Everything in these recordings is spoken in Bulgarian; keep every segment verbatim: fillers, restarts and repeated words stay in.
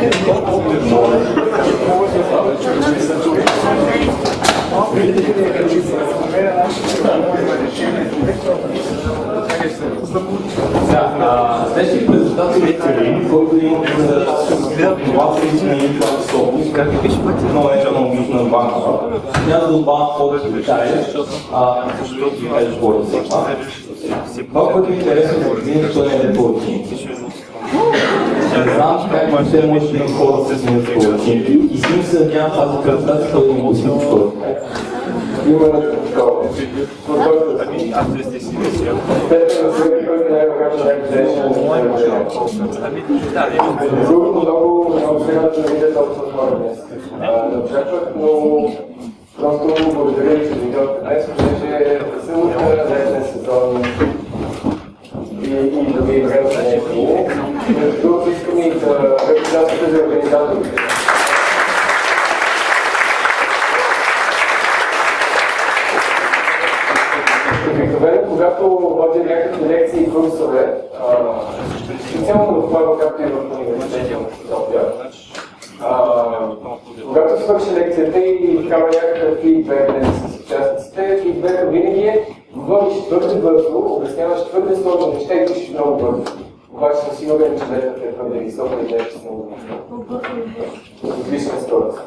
Следващия председател е Терин, който има това изменение това способност, както беше много е аналогична банка. Няма да добавя повече детайли, защото ви кажеш какво да се това. Това, което е интересно за един, той не е палатин. Не знам как въобще може да има хора да се сменят палатинки и си се надявам тази презентация, който не може да си хора. Има на такова. Ами, аз не сте си мисля. Те на всеки, който не е въгача най-днешен. Ами, да, не. Другото много, много сега да не видя толкова хора днес. Не очаквах, но просто благодаря ви, че видяхте днес, понеже силата на днешния сезон и да ви време за нещо. Между другото искам и да репутацията за организаторите. Обикновено, когато водя някакви лекции и курсове, специално в това, както и в университета в София, когато свърши лекцията и кама някакъв фидбек с участниците, фидбека винаги е говориш твърде бързо, обясняваш твърде сложни неща и пишеш много бързо. Обаче съм сигурен, че летът е твърде висока и нещо съм отлична скорост.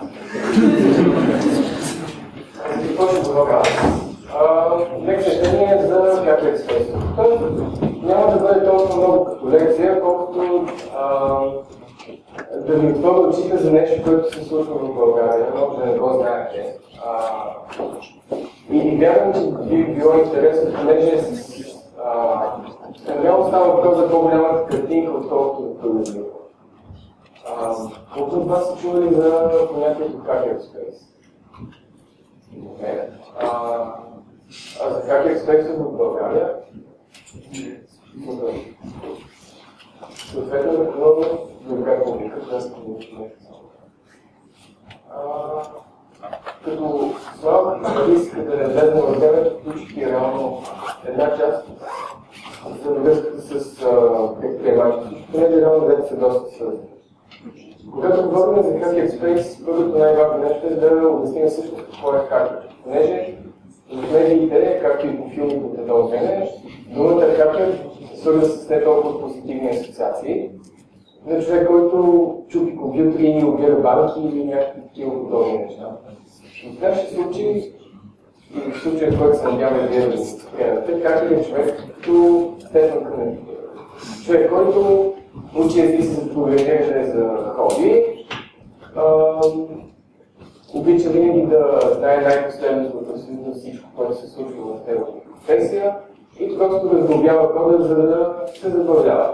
Какво ще говоря аз? Лекцията ни е за как е експресията. Няма да бъде толкова много като лекция, колкото да ви отворя очите за нещо, което се случва в България, може да не го знаете. И вярвам, че би било интересно, понеже реално става въпрос за по-голямата картинка, отколкото за телевизия. Колко от вас са чували за понятието Hackerspace? А за Hackerspace в България? Съответно на много друга публика, която получи нещо. Като слава иска да разгледаме във времето, включи реално една част за връзката с предприемачите, понеже реално двете са доста свързани. Когато говорим за Hackerspace, първото най-важно нещо е да обясним също какво е хакер. Понеже в медиите, както и по филмите до време, думата хакер свързва с не толкова позитивни асоциации на човек, който чупи компютри и убира банки или някакви такива подобни неща. В нашия случай, и в случая, който се надява и вие да се приемате, хакер е човек като Стефан Кърнев. Човек, който учи езици за програмиране за хоби, обича винаги да знае най-последното от абсолютно всичко, което се случва в неговата професия и просто разглобява кода, за да се забавлява.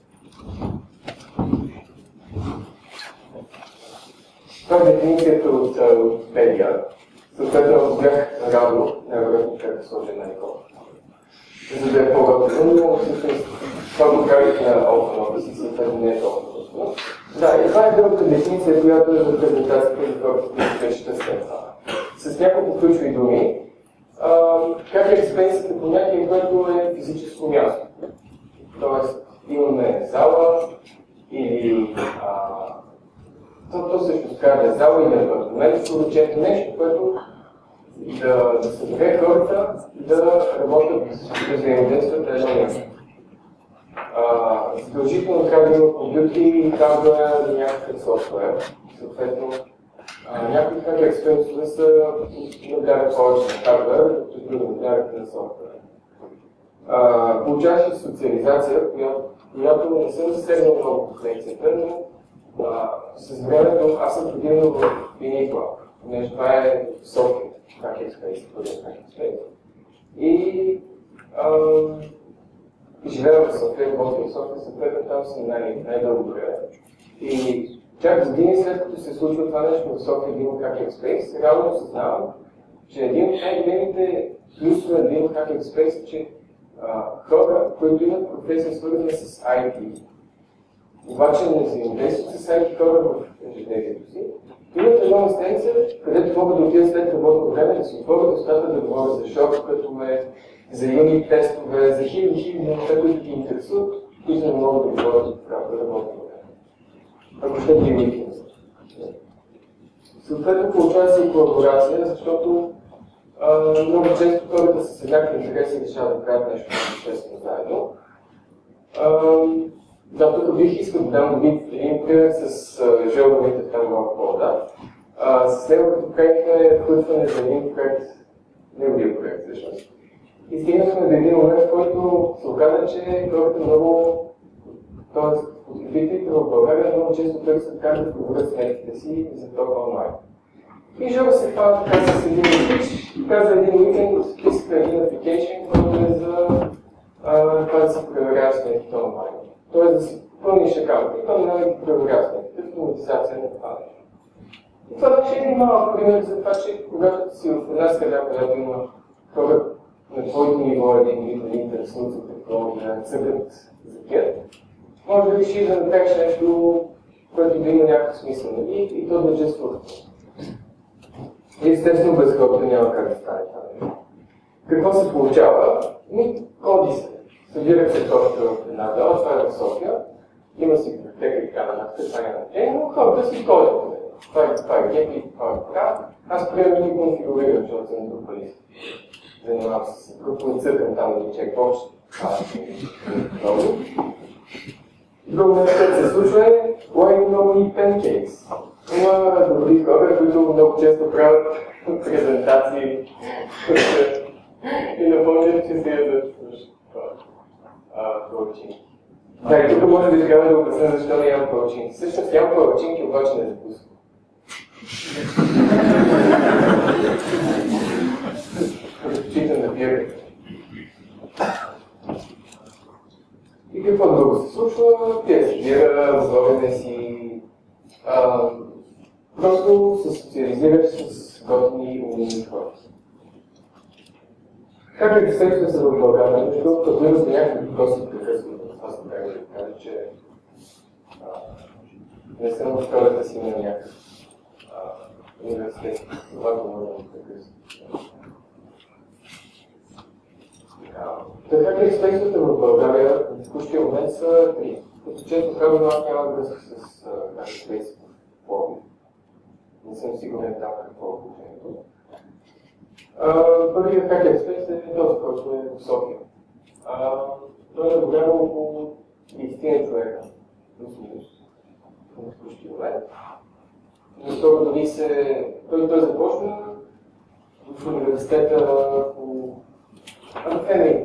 Това е дефиницията от Wikipedia. Съответно, ако бях радо, най-вероятно как да сложа една икона. За да е по-готово, но всъщност това го правих на OpenOffice и съответно не е толкова готово. Да, и това е другата дефиниция, която е за презентацията за хората, които беше след това. С няколко ключови думи, Hackerspace е понятие, което е физическо място. Тоест, имаме зала или то, то също така да е зала или апартамент, поручено нещо, което да, да събере хората да работят да взаимодействат едно място. Задължително трябва да има компютри, хардуер и някакъв софтуер. Съответно, някои Hackerspace са надарят повече на хардуер, докато други надарят на софтуер. Получаваше социализация, която, която не съм засегнал много в лекцията, но с времето аз съм подивнал в Unicloud, понеже това е софтуер, Hackerspace, първият Hackerspace. И живея в София, работя в София, съответно там съм най-дълго време. И чак години след като се случва това нещо в София да има Hackerspace, реално осъзнавам, че един от най-големите плюсове да има Hackerspace е, че хора, които имат професия свързана с ай ти, обаче не взаимодействат с ай ти хора в ежедневието си, имат едно местенце, където могат да отидат след работно време да си отворят устата да говорят за шорткътове, за юнит тестове, за хиляди хиляди неща, които ги интересуват, които не могат да говорят в работно време. ако ще ги уикенд. Съответно получава се и колаборация, защото а, много често хората с еднакви интереси решават да правят нещо съществено заедно. А, да, тук бих искал да дам един пример с жълбаните в Тангол Полда. С него като правихме вхвъртване за един проект, неговия проект всъщност. И стигнахме до един момент, в който се оказа, че хората много, т.е. потребителите в България много често търсят как да проверят сметките си за това онлайн. И Жора се хвана така с един уикенд, и каза един уикенд, иска един апликейшн, който е за а, това да се проверява сметките онлайн. Тоест да си пълниш акаунта и то не да ги проверява сметките, автоматизация на това нещо. И това беше един малък пример за това, че когато си в една среда, която има хора на твоето ниво, един вид да интересуват за технология, да цъгат за гет, може да решиш да направиш нещо, което да има някакъв смисъл, нали? И то да чувства. И естествено без хората няма как да стане това. Какво се получава? Ми, коди се. Събират се хората в една зала, това е в София, има си библиотека и така нататък, това е на но хората си кодят. Това е, това е геп и това е така. Аз примерно ни конфигурирам, защото съм групалист. Занимавам се с групалицата там да чекбокс. Това е много. Друго нещо, което се случва е Why No Eat Pancakes. Има добри хора, които много често правят презентации и напомнят, че се ядат палачинки. Да, и тук може да трябва да обясня защо не ям палачинки. Всъщност ям палачинки, обаче не закусвам. Предпочитам да пия. И какво друго се случва? Пия си бира, възлагане си, а, просто се социализираш с готини умни хора. Как е представите се в България? Между другото, ако имате някакви въпроси, прекъсвам да това съм трябва да кажа, че а, не съм в втората си на някакъв университет. Това го може да прекъсвам. Така как експертите в България в текущия момент са три. Като често казвам, аз няма връзка с как експертите в Пловдив. Не съм сигурен там какво е положението. Първият как експерт е този, който е в София. Той е набрал около тридесет човека. Плюс-минус. В текущия момент. Защото дори се... Той, той започна в университета по Антени,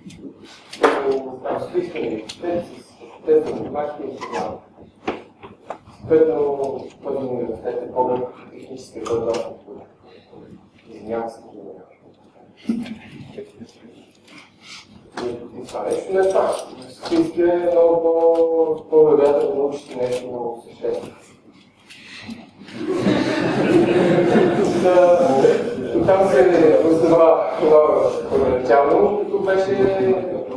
там спискани университет, с тези математика и финал. Съответно, този университет е по-дълъг технически възможност. Извинявам се, че не това нещо не е това. Списки е много по-вероятно да научите нещо много съществено. И там се основа това първоначално, като беше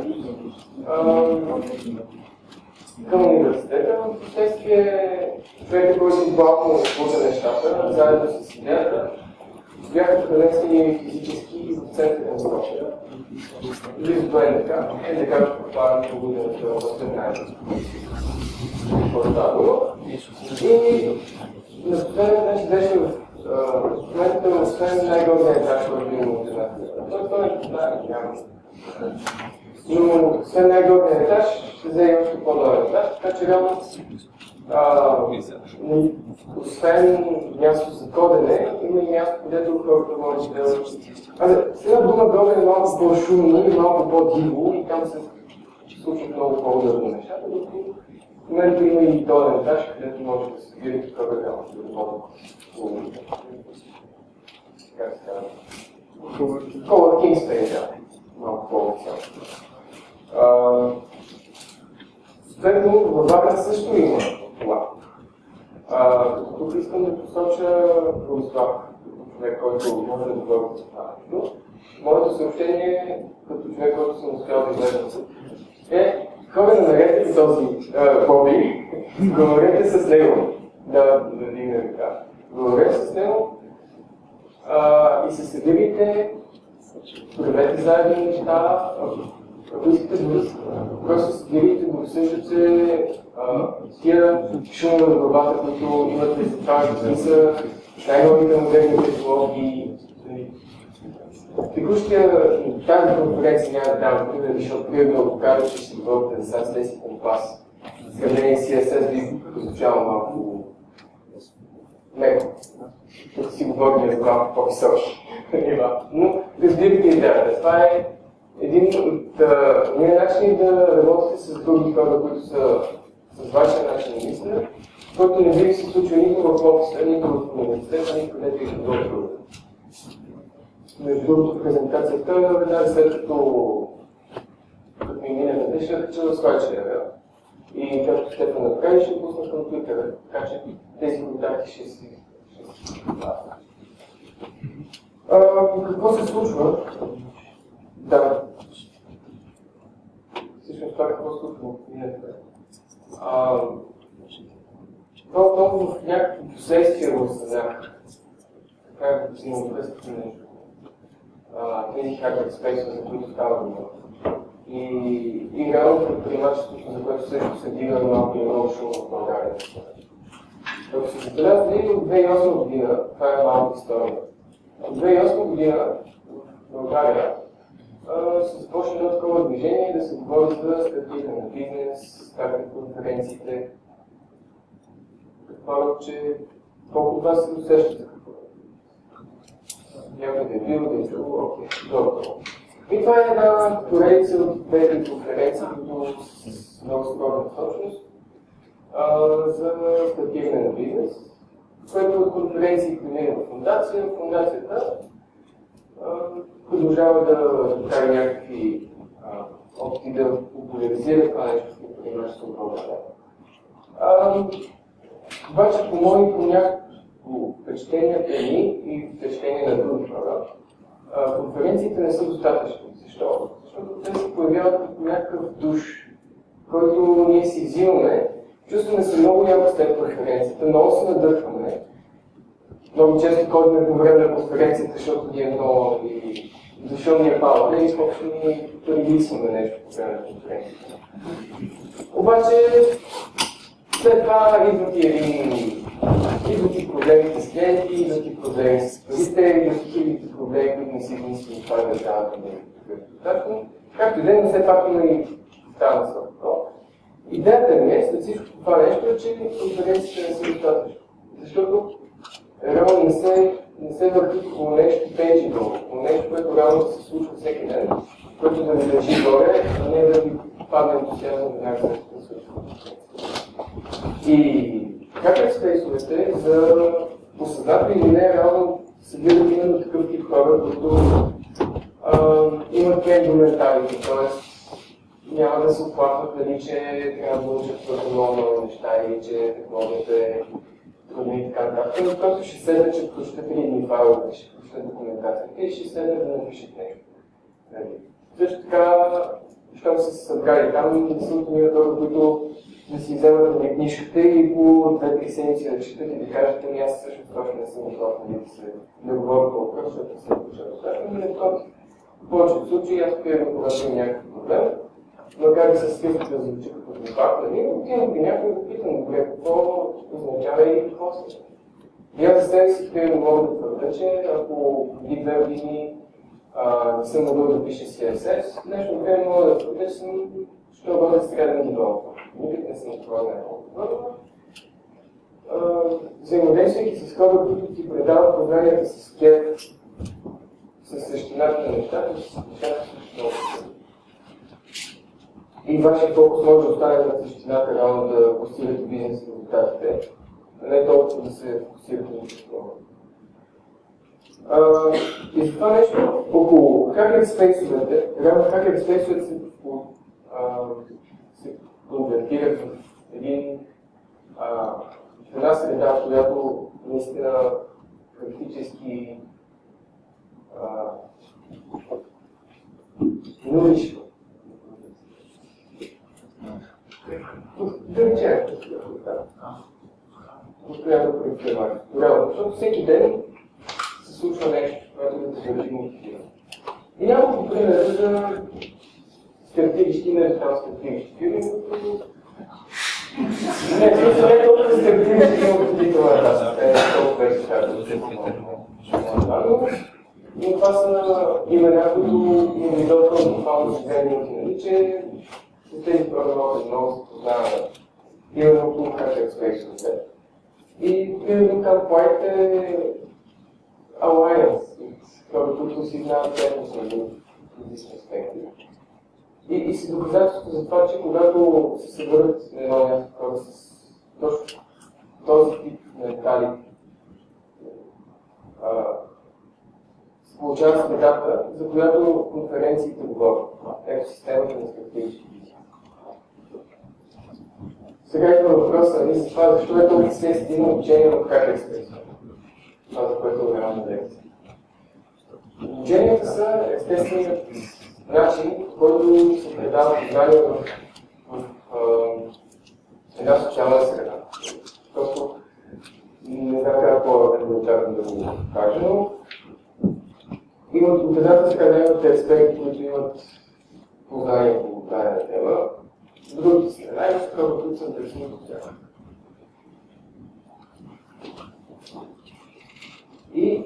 към университета, но в последствие човека, който изглавно отбуда нещата, заедно с идеята, бяха пренесени физически в центъра на София. Близо до НДК. НДК попадна по годината в осемнадесет. И на последния беше в момента, освен най-горния етаж, който има от една. Той той е няма. Но освен най-горния етаж, ще взе още по-долен етаж, така че реално освен място за кодене, има и място, където хората може да... А, сега дума долу е малко по-шумно и малко по-диво и там се случват много по-удобно нещата, докато в момента има и долен етаж, където може да се види хора реално да работят. Как се казва? Coworking Space, да. Малко по-официално. Следно, във Варна също има това. Тук искам да посоча Борислав, човек, който може да говори за това нещо. Моето съобщение, като човек, който съм успял да изглеждам, е хора, намерете ли този Боби, говорете с него. Да, да дигне ръка. Говорете с него и се събирайте, правете заедно неща, Ако искате да просто съдирите, да усещат се тия шумове в главата, които имате за това, какви са най-новите модерни технологии. Текущия тази конференция няма да давам пример, защото примерно да покажа, че ще говорите за сам с компас. Сравнение с Си Ес Ес би прозвучало малко меко. Тук си говорим за малко по-високи нива. Но разбирате идеята. Това е един от ние начини да работите с други хора, които са с вашия начин на мислене, който не би се случил нито в офиса, нито в университета, нито където и в друго. Между другото, презентацията, веднага след като като ми мине на дъжда, ще да слайдшея. И както ще направи, ще пусна към Twitter, така че тези контакти ще си... Какво се случва? Да. Всъщност това какво се случва в миналото. Това отново в някакви последствия в съзнак. Така е да си му връзката нещо. Тези хакер спейсове, за които става дума. И, и реално предприемачеството, за което също се дига малко и много шум в България. Ако се забелязали, от две хиляди и осма година, това е малка история, от две хиляди и осма година в България се започна едно такова движение да се говори за стратегия на бизнес, старте конференциите. Предполагам, че колко от вас се усещат за какво? Някой да е бил, да е чул, окей, добро. И това е една поредица от две конференции, които с много скорна точност за стартиране на бизнес, което от конференции премина в фундация. Фундацията продължава да прави някакви опити да популяризира това нещо в предприемачеството в България. Обаче, по мои, по някакво впечатленията ми и впечатления на други хора, конференциите не са достатъчни. Защо? Защото те се появяват като някакъв душ, който ние си взимаме, чувстваме се много яко след конференцията, много се надъхваме. Много често ходим по време на конференцията, защото ни е много и защо ни е малко, и изобщо ни прилисваме нещо по време на конференцията. Обаче, след това идват и един идват и проблемите с клиенти, идват и проблеми с парите, идват и хилядите проблеми, които не си мислим това да държавата да е. Както и да е, но все пак има и стана срок. Идеята ми е, след всичко това нещо, е, че конференциите не са достатъчно. Защото реално не се, не се върти по нещо tangible, по нещо, което реално се случва всеки ден, което да ви държи горе, а не да ви падне ентусиазъм веднага след като се случва. И хакер спейсовете за осъзнати или не, реално събират именно такъв тип хора, които имат кендоменталите, т.е. няма да се оплакват, нали, че трябва да учат твърде много неща или че технологията е трудна и така нататък, но просто ще седнат, че прочитат едни файлове, ще прочитат документацията и ще седнат да напишат нещо. Също така, щом са се събрали там, не са от хора, които да си вземат на книжката и по две-три седмици да четат и да кажат, ами аз всъщност точно не съм готов да се да говоря по въпрос, защото не съм почел достатъчно, но не готов. В повечето случаи аз приемам, когато имам някакъв проблем, макар да се скрипят да звучи като компактно, отивам при някой и да питам, добре, какво означава и какво се. И аз за себе си приемам мога да твърда, че ако преди две години не съм могъл да пиша Си Ес Ес, нещо време мога да твърда, че съм що бъде среден ниво. Никак не съм това най-много. Взаимодействайки с хора, които ти предават познанията с кеф, с същината на нещата, нещата са много. И вашия фокус може да остане на същината, реално да постигате бизнес резултатите, а не толкова да се фокусирате на това. И за това нещо, около хакер спейсовете, реално хакер спейсовете се, се конвертират в един а, в една среда, в която наистина практически нулично. Да речем, постоянно предприемачи. Реално, защото всеки ден се случва нещо, което да се държи мотивира. И няколко примера за стартиращи, между там стартиращи фирми, които... Не, смисъл не толкова стартиращи фирми, които това да те толкова вече но но това са имена, които индивидуално буквално се вземат, че с тези програмата много се познаваме. Именно тук Hacker Space. И примерно към White е Alliance, хора, които си знаят техно между различни аспекти. И, и си доказателство за това, че когато се съберат на едно място хора с точно този тип ментали, се получава средата, за която конференциите говорят. Ето системата на стратегически визии. Сега идва въпроса и за това, защо е толкова естествено обучение в Hacker Space. Това, за което е реална лекция. Обученията са естественият начин, по който се предава познание в, в, в една социална среда. Просто не знам как по-елементарно да го кажа, но имат от едната страна имат експерти, които имат познание по тази тема, от другата страна имат хора, които са интересни от тях. И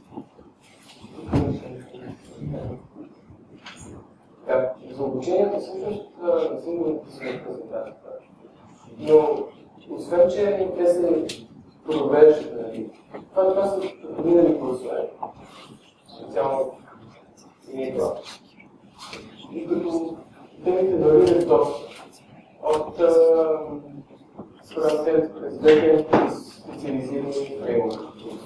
да, за обучението всъщност не съм го написал презентацията. Но освен, че те се провеждат, нали, това, това са минали курсове, специално и това. И като темите варират доста. От фронтенд през бекенд през специализирани фреймворки.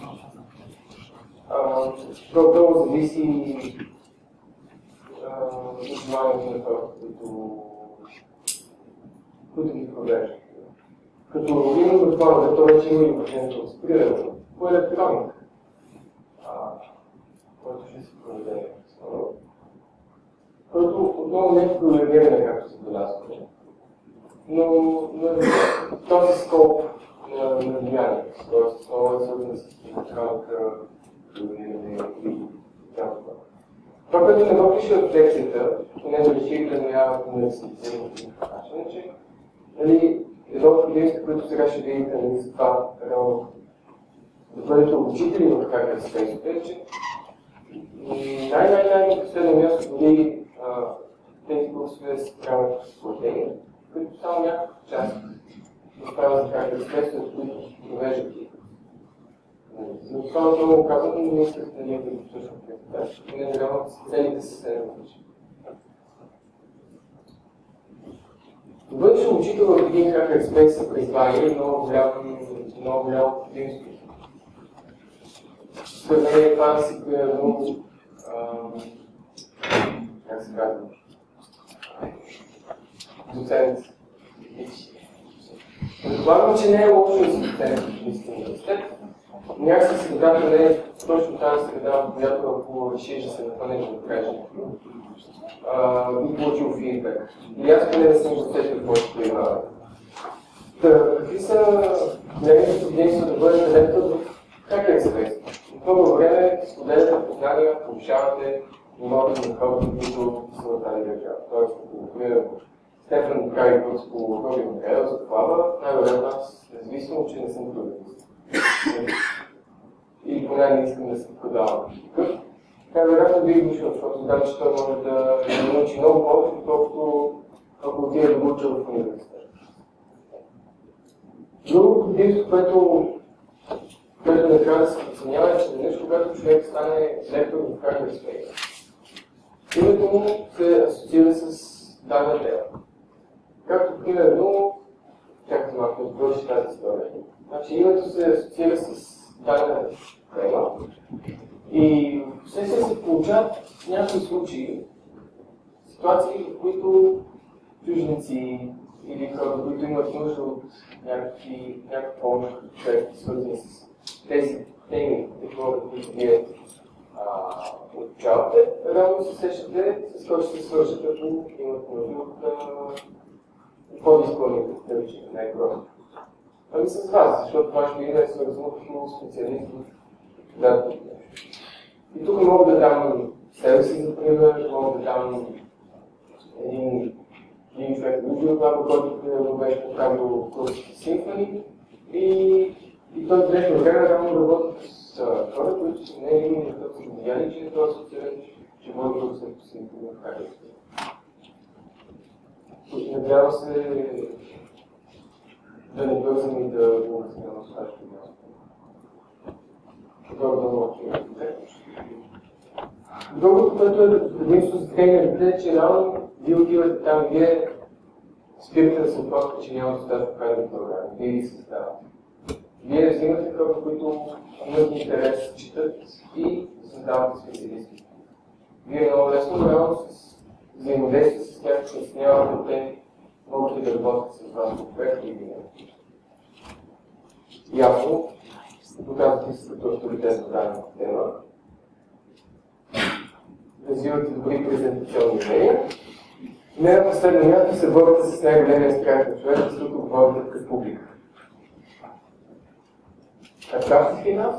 Много зависи от желанието на хората, които ги провеждат. Като имам предполагам, това вече има и обучението от спирането по електроника, който ще се проведе скоро. Който отново не е програмиране, както се белязва, но на този скоп на влияние, т.е. това е свързано с електроника, програмиране и така. Това, което не го пише от лекцията, поне да реши да няма университетирано начин, е, че едно от предимствата, които сега ще видите нали, за това, да бъдете обучители в Hacker Space, е, че най-най-най на последно място дори тези курсове се правят с платени, които само някакъв част изправят за Hacker Space, от които провеждат и. За това много казвам, но не исках да ние да го слушам презентация, и не реално целите са се различни. Да бъдеш учител в един Hacker Space призвание е много голямо предимство. Сравнение това да си примерно, как се казва, доцент. Предполагам, че не е лошо да си доцент в Софийския университет. Някакси средата не е точно тази среда, в която ако решиш да се напънеш да кажеш и получил фидбек. И аз поне да съм усетил какво ще приема. Какви са големите предимства да бъдете лектор в Hacker Space? В много време споделяте познания, повишавате нивото на хората, които са в тази държава. Тоест, ако примерно Стефан прави курс по Робин Модел за това, най-вероятно аз, независимо, че не съм програмист. Или поне не искам да се продавам. Най-вероятно бих дошъл, защото знам, че той може да научи много повече, отколкото ако отиде да го уча в университет. Друго предимство, което което не трябва да се оценява, е, че веднъж, когато човек стане лектор в Hacker Space, името му се асоциира с дадена тема. Както примерно, чакайте малко да продължи тази история. Значи името се асоциира с дадена тема и в сесия се получават в някои случаи ситуации, в които чужденци или хора, които имат нужда от някаква помощ, човек, свързани с тези теми, технологии, които вие получавате, реално се сещате с кой ще се свършат, ако имат нужда от по-дисклонните, да речем, най-просто. Ами с вас, защото вашето име е свързано като специалист в дадено нещо. И тук мога да дам себе си, за пример, мога да дам един, един човек видео това, който беше поканил курс Symfony и, и той в днешно време реално работи с хора, които са не имали, защото са видяли, че това асоциират, че може да се Symfony в качество. Надявам се да не бързам и да го обяснявам на следващото място. Тогава да мълчим. Другото, което е предимство за тренерите, е, че реално вие отивате там, вие спирате да се оплаквате, че няма достатъчно крайни програми. Вие ги създавате. Вие взимате хора, които имат интерес, четат и създавате специалисти. Вие много лесно, реално с взаимодействие с тях, че оценявате, те могат ли да работят с вас по проект или не. Ясно, доказвате се като авторитет в дадена тема, развивате добри презентационни умения. Не на последно място се борите с най-големия страх на човек, защото говорите пред публика. А прав си финал?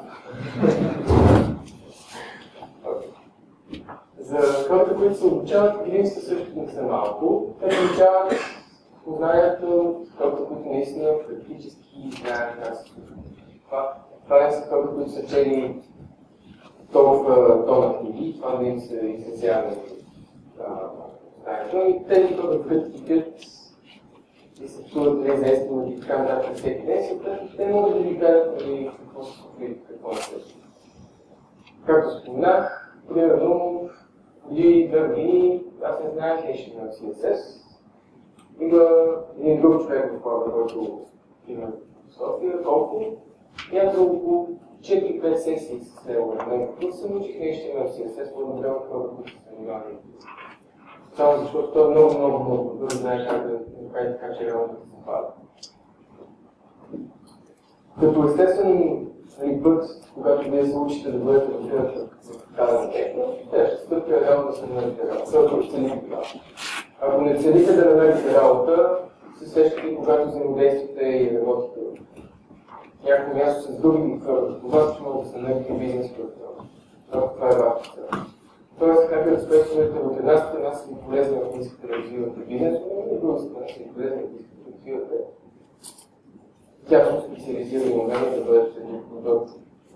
За хората, които се обучават, предимства също не са малко. Те обучават познанията от хората, които наистина практически знаят как се случва. Това, това не са хората, които са чели толкова тона книги, това да им се изразява знанието. И тези хора, които четат и се чуват неизвестни и така нататък всеки ден, те могат да ви кажат какво се случва и какво не се случва. Както споменах, примерно, преди две години аз не знаех ейч ти ем ел си ес ес. Има един друг човек в хората, който има в София, колко. И аз за около четири-пет сесии с него на него, които се научих ейч ти ем ел си ес ес, по-добре от хората, които се занимавали. Само защото той много, много, много добре знае как да направи така, че реално да се запада. Като естествен път, когато вие се учите да бъдете разбирате в дадена техно, те ще стъпя реално да се намерите работа, ако целите това. Ако не целите да намерите работа, се сещате, когато взаимодействате и работите в някакво място с други хора, когато ще може да се намерите бизнес партньор. Ако това е вашата цел. Тоест, някакви аспектовете от една страна са ви полезни, ако искате да развивате бизнес, но от друга страна са ви полезни, ако искате да развивате тяхно специализирани умения да бъдат един продукт.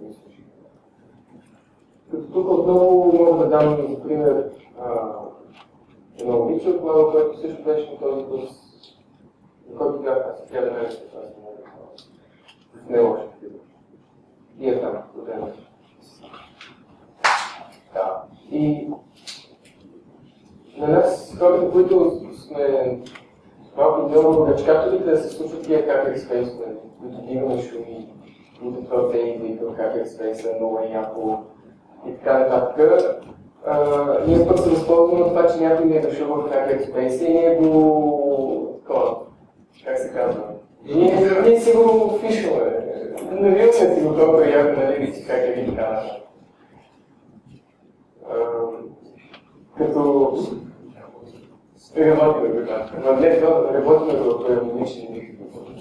Като тук отново мога да дам за пример едно момиче от Лава, което също беше на този курс, на който бях аз, тя да ме рече, това се мога да не е лошо. И е там, родена. Да. И на нас, хората, които сме малко много ръчкателите, да се случват тия hacker space, които дигаме шуми, които твърде идва към hacker space, много е яко и така нататък. Ние пък се възползваме от това, че някой не е дошъл в hacker space и ние го... такова, как се казва? Ние, ние си го фишваме. Навиваме си го толкова яко, нали, си хакери и така нататък. Като работим го там. Но не това, работим го по емонични никакви.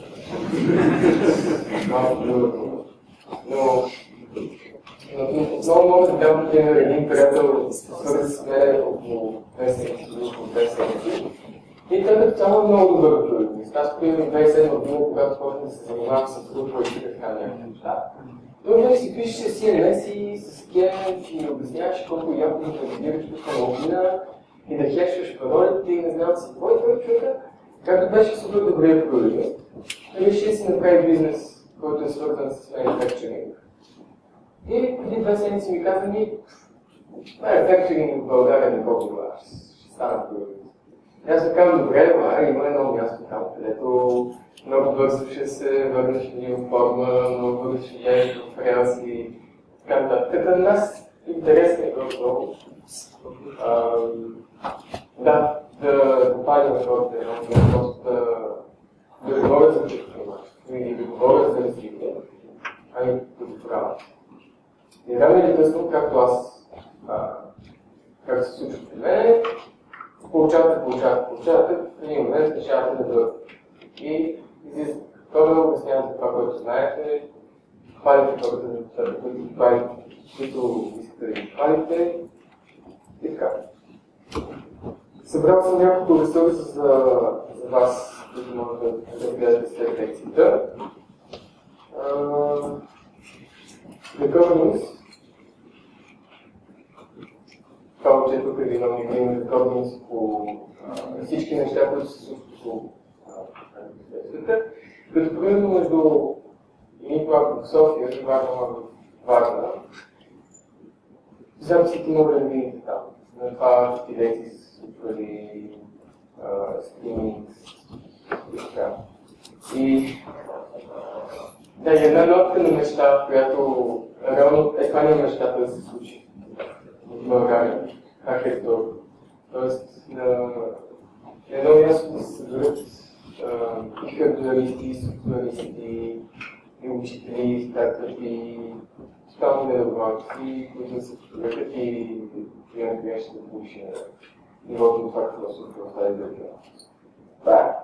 Малко друго. Но отново мога да дам пример един приятел, свързан с мен около две седмици, около две седмици. И той като цяло е много добър програмист. Аз примерно две хиляди и седма година, когато почнах да се занимавам с група и така някакви неща. Той винаги си пишеше си ен ес и с Кент и ми обясняваше колко яко да кандидираш тук на логина и да хешваш паролите и не знам си какво. И той човека, както беше супер добрият програмист, реши да си направи бизнес, който е свързан с manufacturing. И преди две седмици ми каза ми, manufacturing в България не го това, ще стана програмист. Аз се казвам, добре, ама има едно място там, където много бързо ще се върнеш в форма, много бързо ще ядеш в релс и така нататък. За нас интересно е много. Да, да допадим хората, просто да говоря за предприемачество и да говоря за развитие, а и да го правя. И рано или късно, както аз, как се случва при мен, получавате, получавате, получавате, в един момент решавате да дойдете. И излизате хора, обяснявате това, което знаете, хвалите хората, които хвалите, които искате да ги хвалите и така. Събрал съм няколко ресурса за, за вас, които може да, да гледате след лекцията. Uh, The Governance. Това че тук е виновник да има The Governance по uh, всички неща, които се случват по света. Като примерно между Униклаб в София и Варна в Варна, записите могат да видите там. На това лекции се случвали скрининг и така. И да, една нотка на неща, която реално е това няма нещата да се случи в България, архитектура. Тоест, е много ясно да се съберат и хардуаристи, и софтуаристи, и учители, и стартъпи, тотално недобавки, които да се фотографят и клиент клиент ще да получи нивото на това, какво се случва в тази държава. Това е.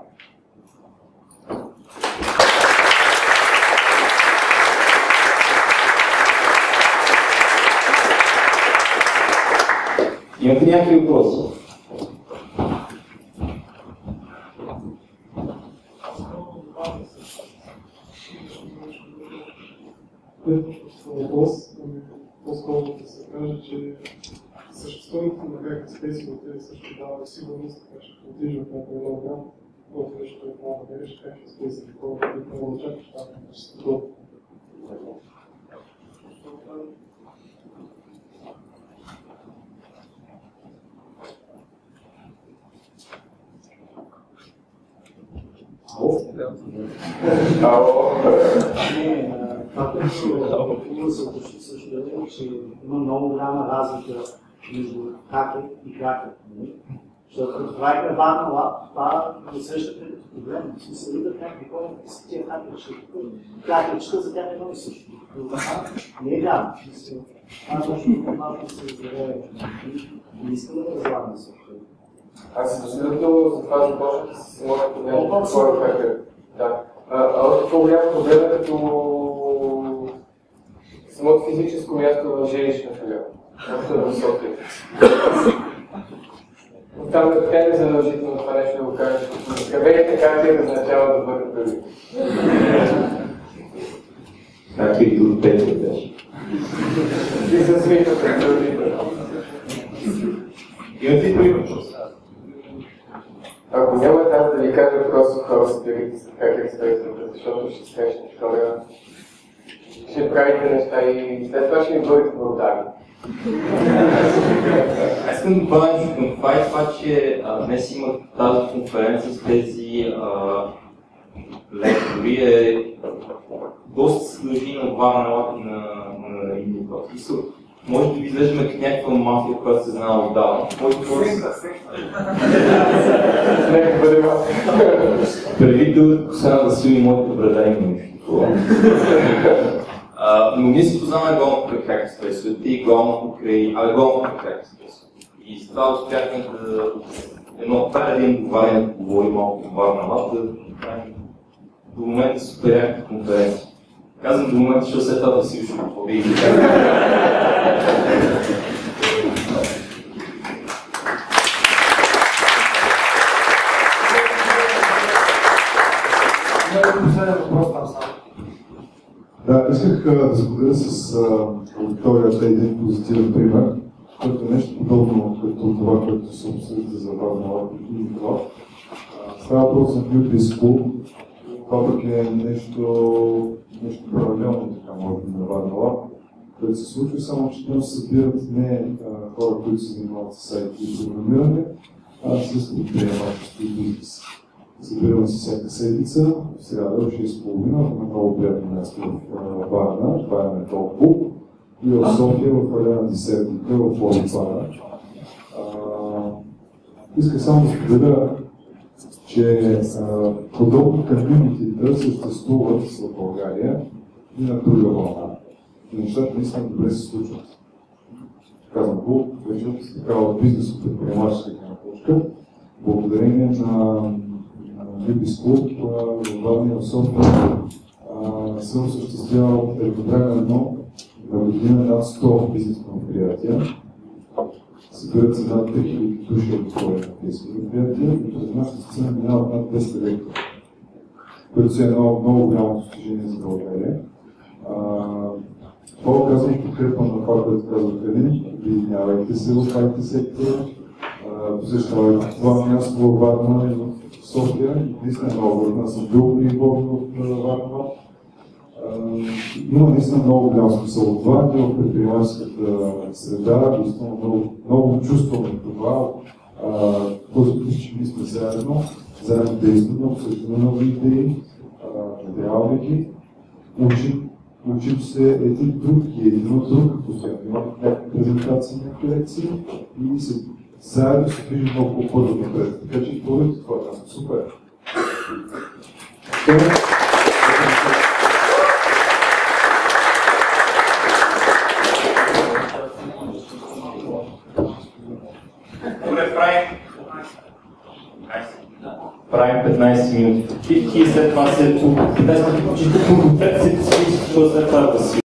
Имате някакви въпроси? Въпрос, по-скоро да се каже, че съществуването на как спейсовете също дава сигурност, така че ако отидеш в някой едно грам, който нещо е мога да береш, как ще спейса такова, което не го чакаш, там ще се това. Това, което има се уточни също е, че има много голяма разлика между хакер и кракер. Защото като правите Варна Лаб, това не срещате като проблем. В смисъл идват някакви хора, какви са тия хакерчета. Кракерчета за тях е едно и също. Не е вярно. Това точно малко се разбере. Не искам да разлагам също. Аз абсолютно за това започнах да се самото проблем на хора хакер. Да. А още по-голям проблем е като самото физическо място в жилищна филиал. Както в София. Там е така незадължително това нещо да го кажеш. Скъбените карти назначава да бъдат дори. Както и до Петър беше. И за свитата задължително. Имате ли други въпроси? Ако няма аз да ви кажа просто хора събирайте се как експертите, защото ще срещнете хора, ще правите неща и след това ще ми бъдете благодарни. Аз искам да добавя нещо към това и това, че а, днес има тази конференция с тези а, лектори е доста се дължи на Варна Лаб и на, на Униклаб. Може да ви изглеждаме като някаква мафия, която се знае отдавна. Нека бъде мафия. Преди да сега да свили моите брада има нещо такова. Но ние се познаваме главно покрай хакерспейсовете и главно покрай... Абе, главно покрай хакерспейсовете. И с това успяхме да... Едно преди да им договаряме да поговорим малко по Варна Лаб, да правим до момента супер яка конференция. Казвам до момента, защото след това да си уши какво да и да Последен въпрос там само. Да, исках а, да споделя с аудиторията един позитивен пример, който е нещо подобно като това, което се обсъжда за Варна Лаб и Униклаб. Става въпрос за New School. Това пък е нещо, нещо паралелно, така може би, на Варна Лаб, което се случва, само че там събират не а, хора, които се занимават с сайти и програмиране, а с предприемачество и бизнес. Събираме се всяка седмица, в сряда в шест и половина, в много приятно място в Варна, това е Метал Клуб, и в София, в Аляна Десертника, в Лодипара. Исках само да споделя, че а, подобни комюнитита съществуват в България и на друга вълна. И нещата наистина добре се случват. Казвам го, вече от такава бизнес-предприемаческа точка, благодарение на Любис Клуб в Варна и в София съм осъществявал едновременно на година над сто бизнес предприятия събират се над три хиляди души аудитория на тези мероприятия и през нашата сцена минават над двеста лектора, което си е едно много голямо достижение за България. Това казвам в подкрепа на това, което казвате ви, обединявайте се в петте сектора, посещавайте това място във Варна и в София. Наистина много върна, съм бил и в Варна. Има наистина много голям смисъл от това. Ние в предприемаческата среда наистина много, много чувстваме това. Този път, че ние сме заедно, заедно действаме, обсъждаме нови идеи, надяваме ги, учим, учим се един друг и един от друг, постоянно има някакви презентации, някакви лекции и се, заедно се движим много по-бързо напред. Така че използвайте това, аз съм супер. Добре, правим. Правим петнайсет минути и след това се петнайсет минути, след това да си